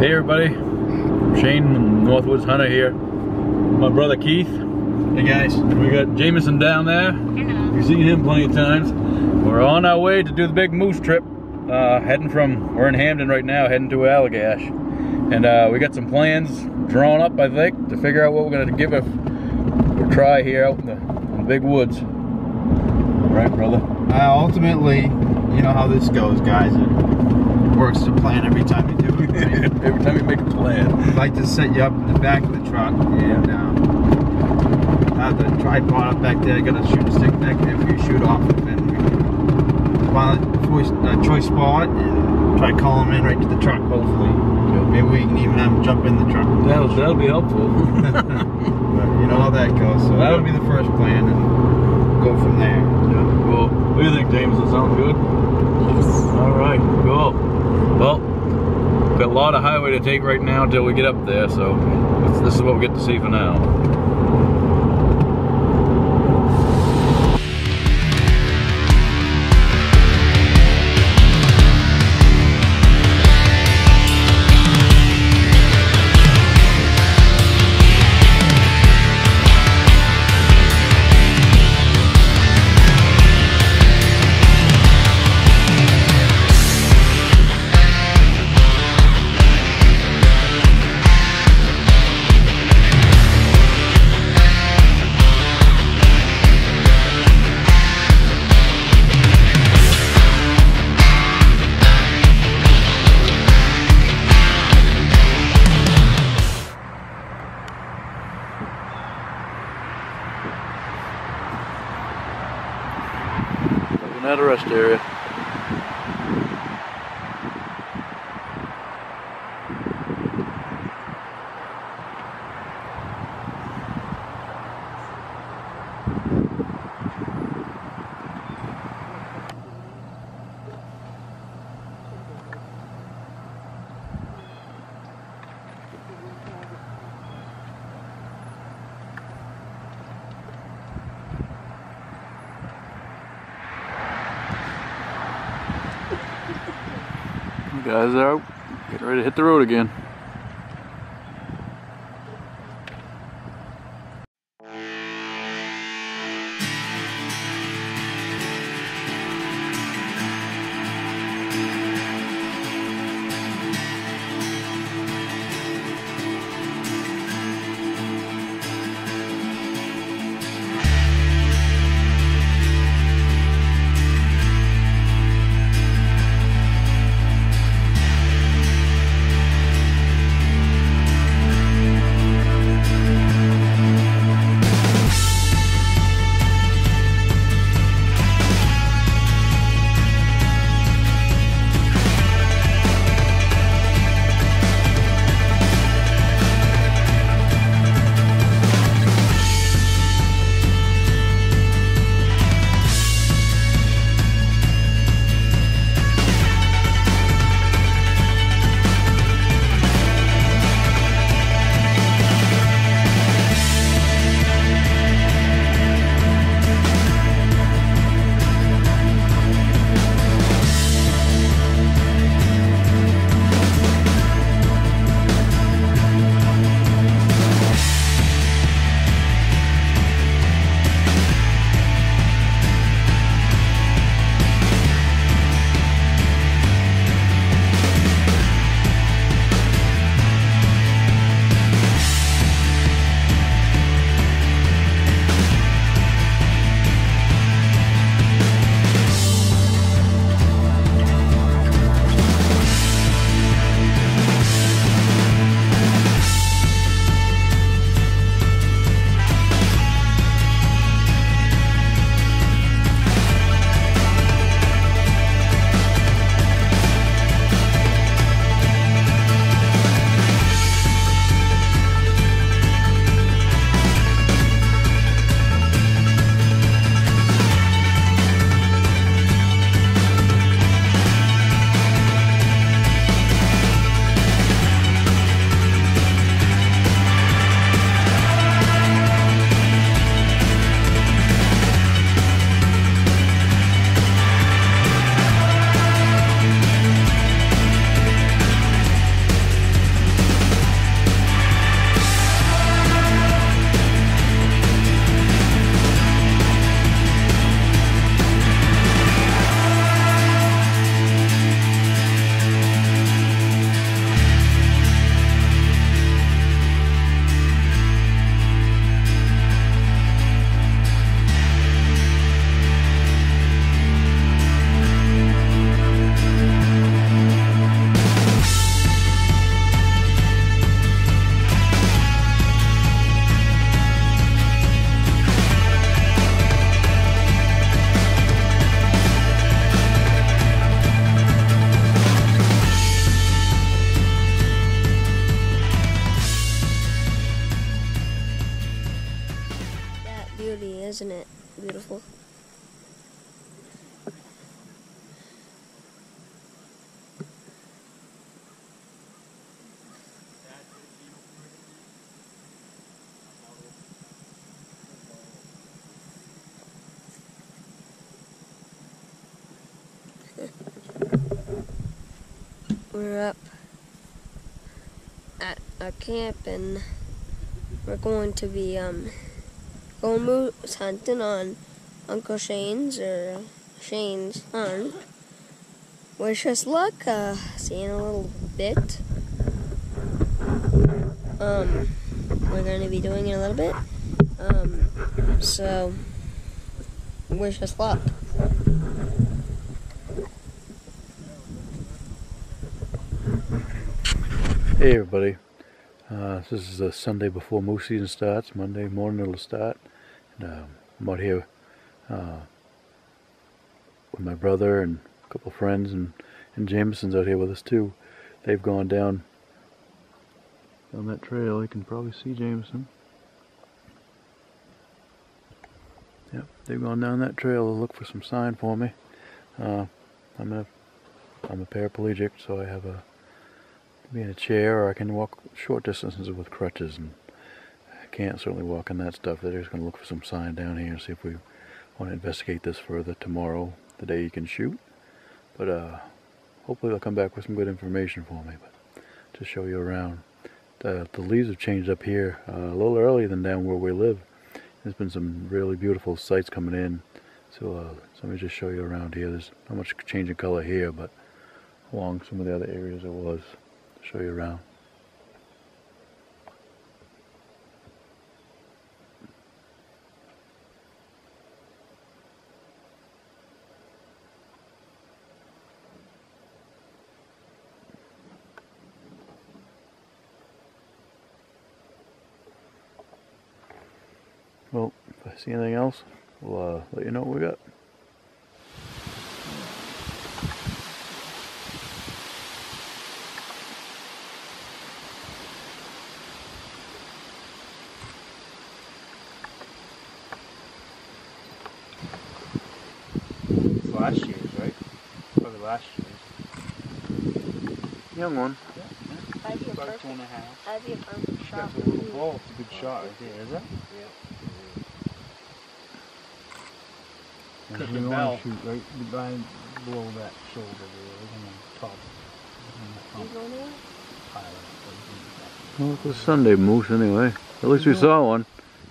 Hey everybody, Shane, Northwoods Hunter here. My brother Keith. Hey guys. We got Jameson down there. Hello. You've seen him plenty of times. We're on our way to do the big moose trip. We're in Hamden right now, heading to Allagash. And we got some plans drawn up, I think, to figure out what we're gonna give a try here out in the big woods. Right, brother? Ultimately, you know how this goes, guys. It works to plan every time you do it, right? Every time you make a plan. I'd like to set you up in the back of the truck and have the tripod up back there. Got a shooting stick back there for you to shoot off of, and we can find a choice spot and try to call them in right to the truck, hopefully. Maybe we can even have them jump in the truck. That'll be helpful. But you know how that goes. So that would be the first plan, and go from there. Yeah, cool. What do you think, James? Does that sound good? Yes. All right, cool. Well, we've got a lot of highway to take right now until we get up there, so this is what we get to see for now. At a rest area. You guys are out. Get ready to hit the road again. We're up at a camp and we're going to be going moose hunting on Uncle Shane's or Shane's hunt. Wish us luck. See you in a little bit. We're going to be doing it in a little bit. So wish us luck. Hey everybody, this is the Sunday before moose season starts. Monday morning it'll start. And, I'm out here with my brother and a couple friends, and Jameson's out here with us too. They've gone down that trail. You can probably see Jameson. Yep, they've gone down that trail to look for some sign for me. I'm a paraplegic, so I have a be in a chair, or I can walk short distances with crutches, and I can't certainly walk in that stuff. They're just going to look for some sign down here and see if we want to investigate this further tomorrow, the day you can shoot. But hopefully they'll come back with some good information for me, but to show you around. The leaves have changed up here a little earlier than down where we live. There's been some really beautiful sights coming in, so let me just show you around here. There's not much change in color here, but along some of the other areas there was. Show you around. Well, if I see anything else, we'll let you know what we got. Last year's, right? Probably last year's. Young one. Yeah. That'd be a About perfect, 2.5. that'd be a perfect shot. That's a little ball. It's a good shot right there, is it? Yeah. Cut the bell. Shoot right behind, below that shoulder there, on the top. You going there? Well, it's a Sunday moose anyway. At least we saw one.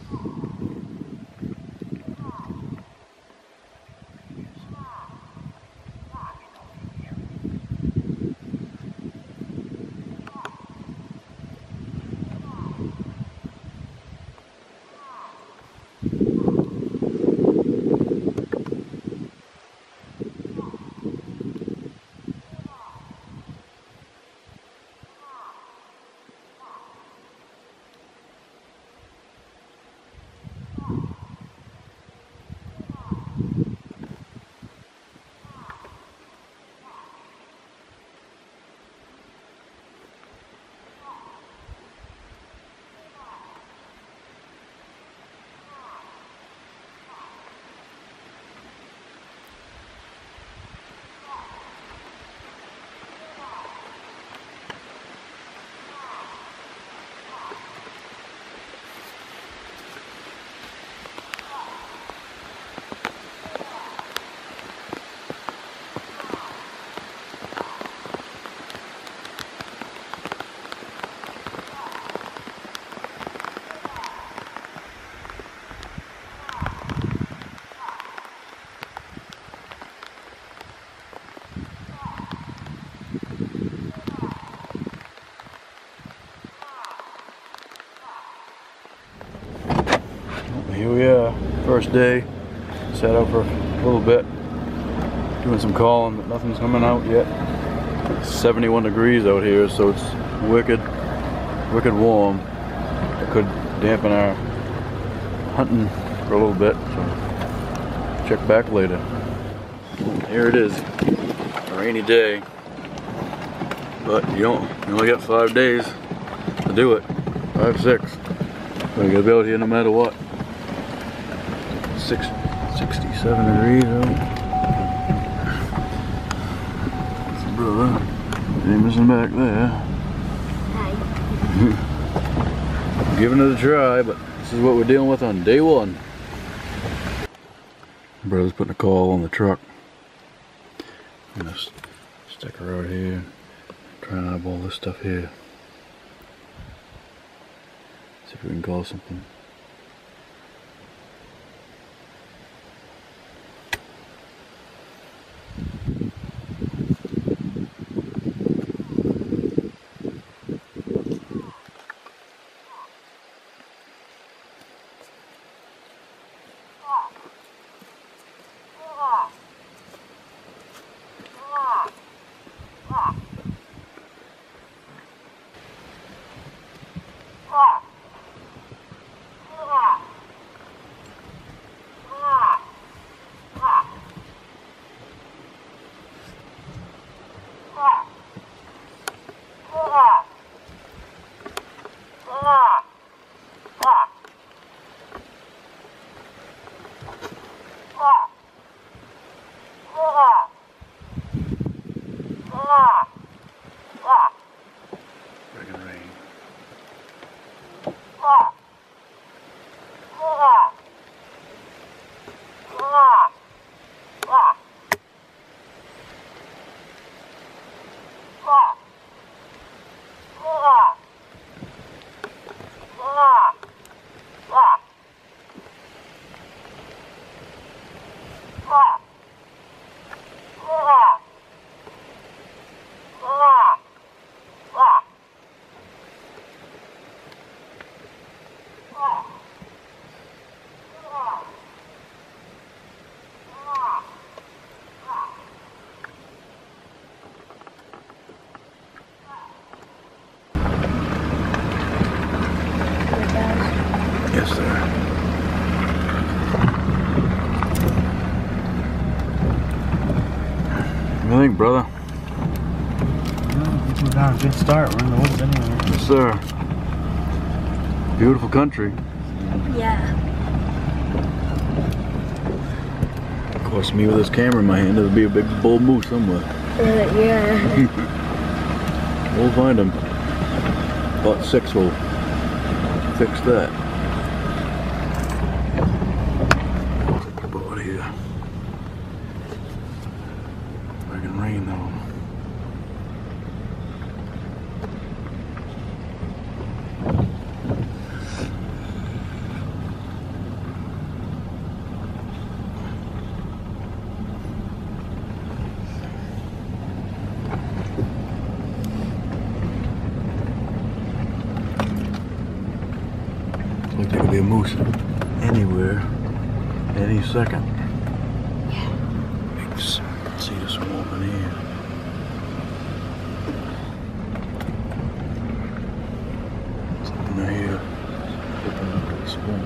Here we are, first day. Sat out for a little bit, doing some calling, but nothing's coming out yet. It's 71 degrees out here, so it's wicked warm. It could dampen our hunting for a little bit, so check back later. Here it is, a rainy day, but you only got 5 days to do it, 5, 6. So you gotta be out here no matter what. 67 degrees out. That's the brother. Jameson back there. Hi. Giving it a try, but this is what we're dealing with on day one. Brother's putting a call on the truck. I'm gonna stick her out here. try and eyeball this stuff here. See if we can call something. Yes, sir. What do you think, brother? We're down a good start. We're in the woods anyway. Yes, sir. Beautiful country. Yeah. Of course, me with this camera in my hand, there'll be a big bull moose somewhere. Yeah. We'll find him. About 6 will fix that. Take the boat here. Friggin' rain though. Like there could be a moose anywhere, any second. Yeah. See this one open here. Something right here. Open up with a spoon.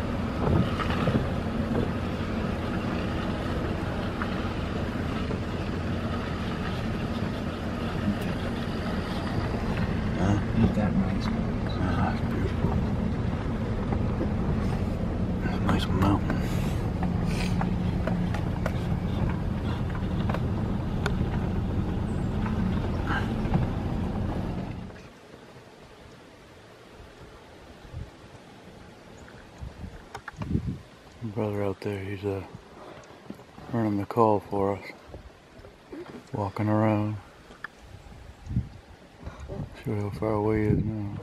Huh? Eat that nice. Ah, it's beautiful. Nice mountain. Brother out there, he's running the call for us. Walking around. Sure how far away he is now.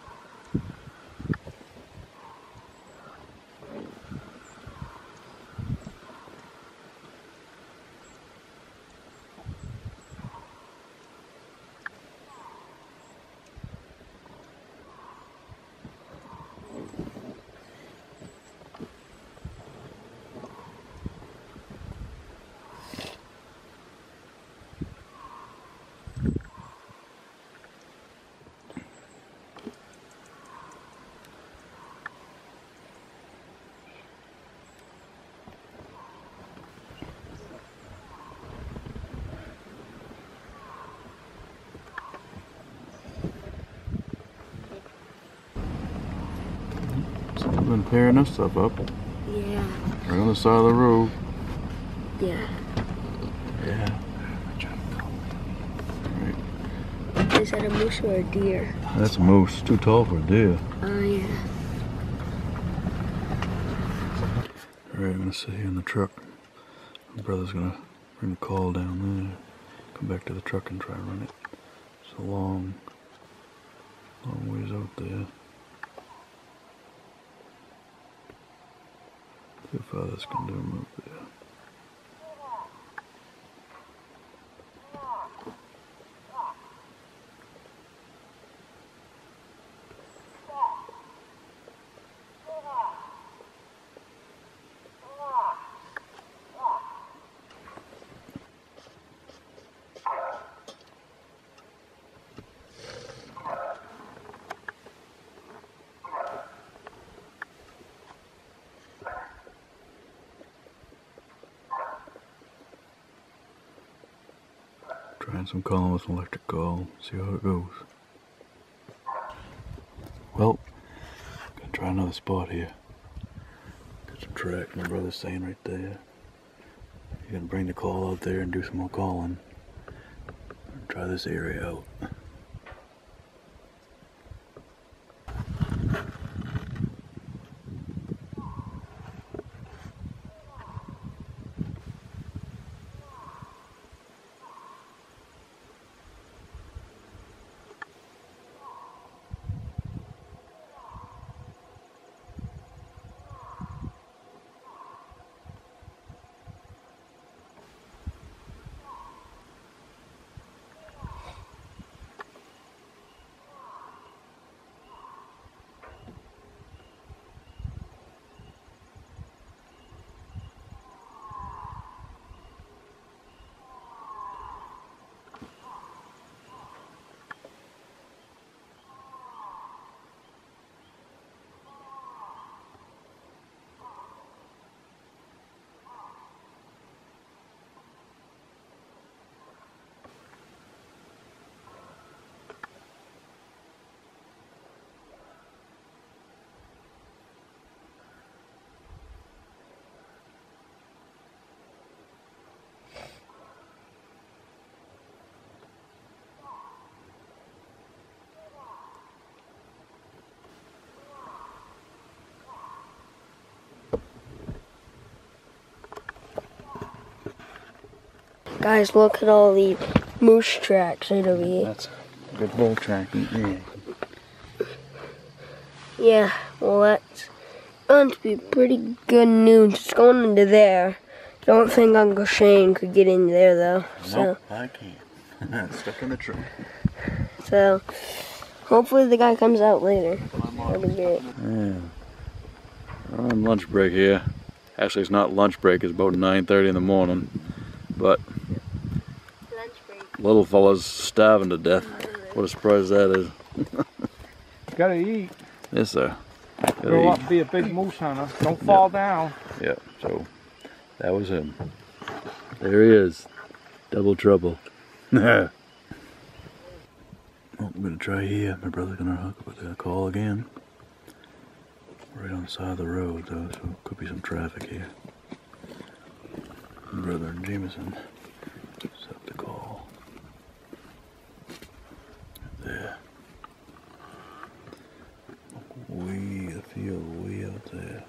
We've been tearing this stuff up. Yeah. Right on the side of the road. Yeah. Yeah. Right. Is that a moose or a deer? That's a moose. Too tall for a deer. Oh, yeah. Alright, I'm gonna sit here in the truck. My brother's gonna bring the call down there. Come back to the truck and try and run it. It's a long ways out there. See how far this can do him up there. Trying some calling with an electric call, see how it goes. Well, gonna try another spot here. Got some track, my brother's saying right there. You're gonna bring the call out there and do some more calling. Try this area out. Guys, look at all the moose tracks right over here. That's a good bull track. Yeah. Yeah, well that's going to be pretty good news. It's going into there. Don't think Uncle Shane could get in there though. Nope, I can't. Stuck in the tree. So hopefully the guy comes out later. That'll be great. Yeah. We're on lunch break here. Actually, it's not lunch break. It's about 9:30 in the morning. But Lunch break. little fella's starving to death. What a surprise that is. Gotta eat. Yes, sir. Grow up, be a big moose hunter. Don't fall down. Yeah, so that was him. There he is. Double trouble. Well, we're gonna try here. My brother's gonna hook up with a call again. Right on the side of the road though, so could be some traffic here. My brother and Jameson set the call. There. Way the field, way out there.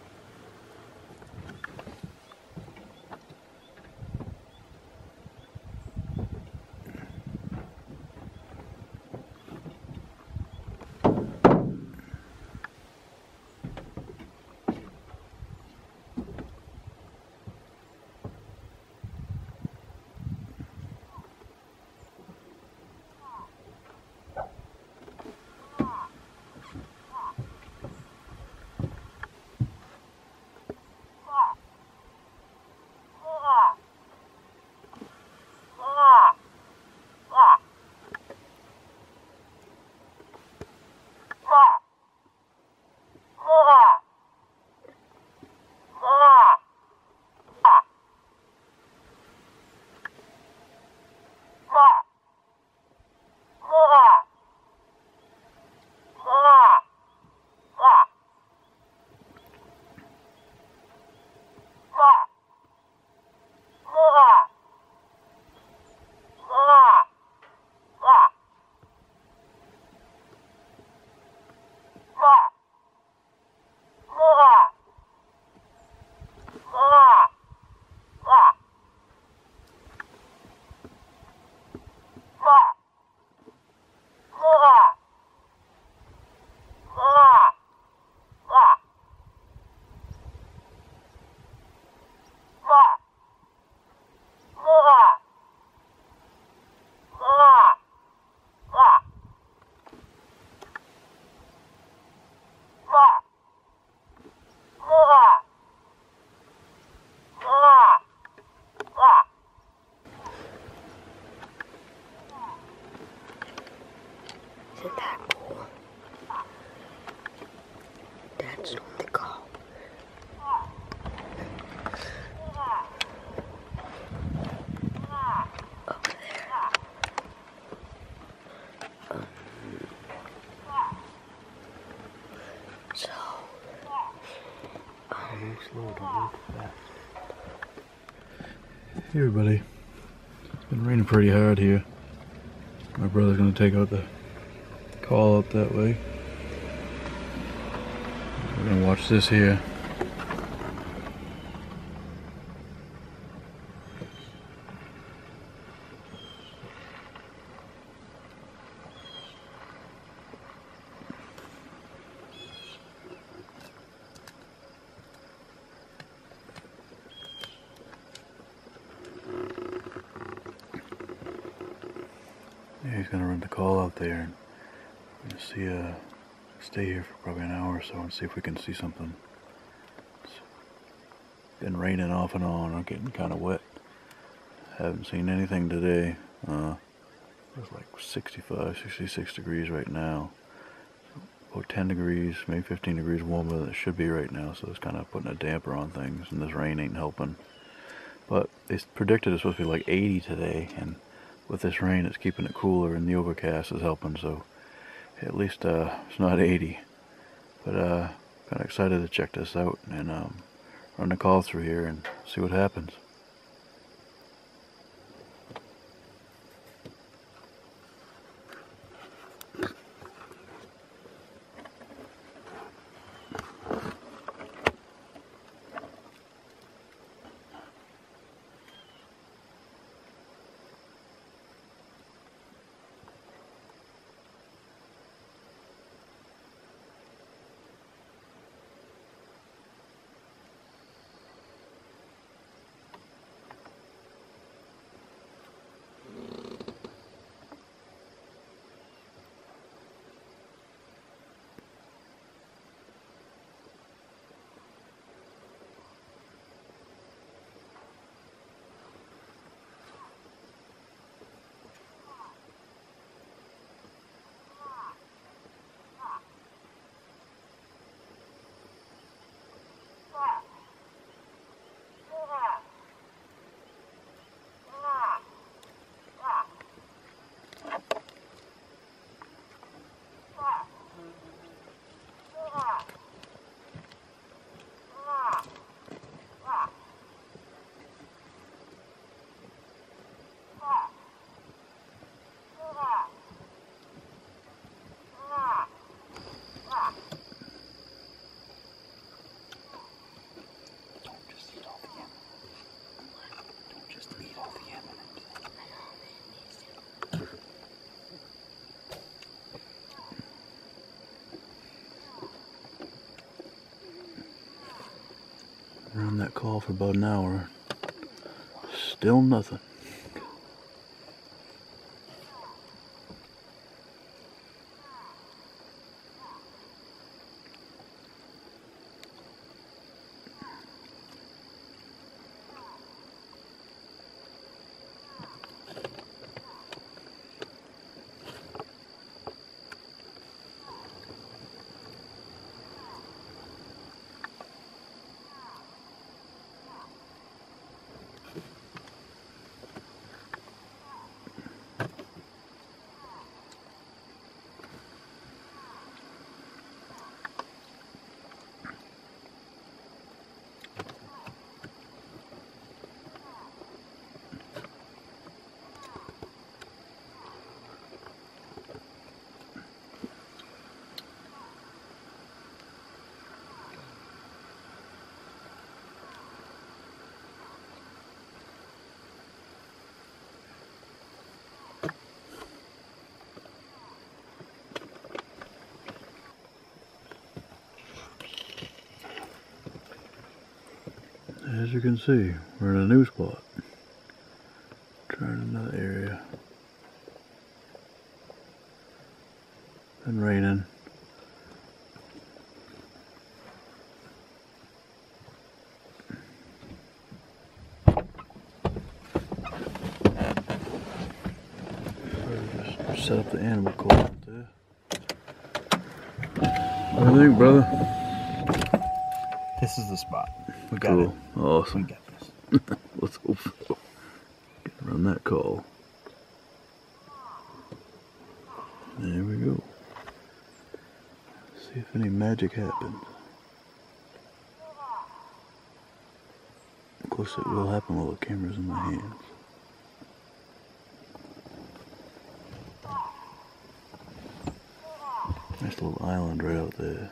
that, boy? Dad's doing the call. Over there. So, move slow, don't move fast. Hey everybody, it's been raining pretty hard here. My brother's gonna take out the call out that way. We're gonna watch this here. Yeah, he's gonna run the call out there and see stay here for probably an hour or so and see if we can see something. It's been raining off and on. I'm getting kind of wet. Haven't seen anything today. It's like 65, 66 degrees right now. About 10 degrees, maybe 15 degrees warmer than it should be right now, so it's kind of putting a damper on things, and this rain ain't helping. But it's predicted it's supposed to be like 80 today, and with this rain it's keeping it cooler, and the overcast is helping, so at least it's not 80. But kind of excited to check this out and run the call through here and see what happens. Run that call for about an hour. Still nothing. As you can see, we're in a new spot. Trying another area. Been raining. Just set up the animal call out there. What do you think, brother? This is the spot. We got Cool. it. Awesome. We got this. Let's hope so. Run that call. There we go. See if any magic happens. Of course it will happen while the camera's in my hands. Nice little island right out there.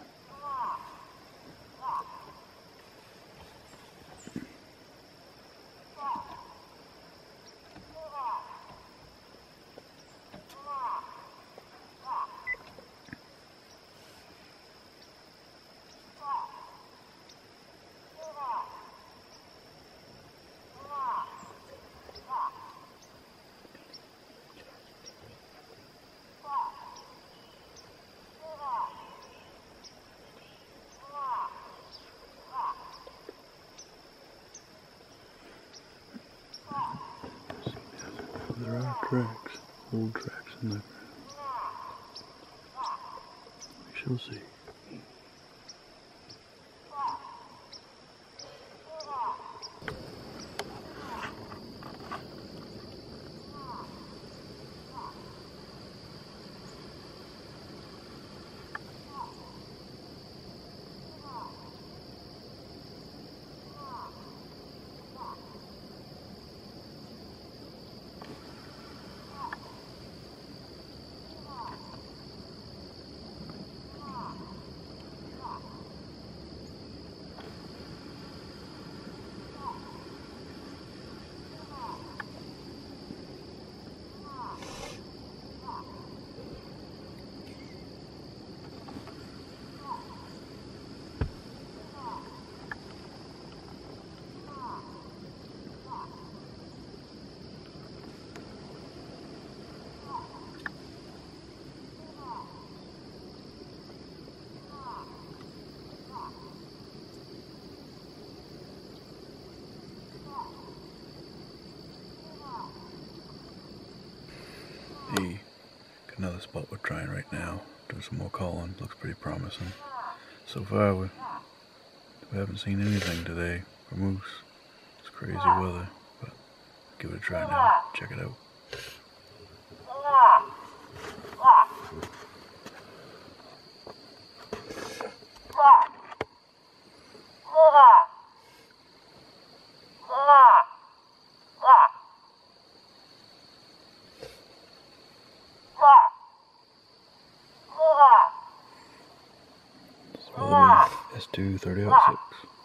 There are tracks, old tracks in the ground. We shall see. Hey, got another spot we're trying right now. Doing some more calling. Looks pretty promising. So far, we haven't seen anything today for moose. It's crazy weather, but give it a try now. Check it out. S2 30-06.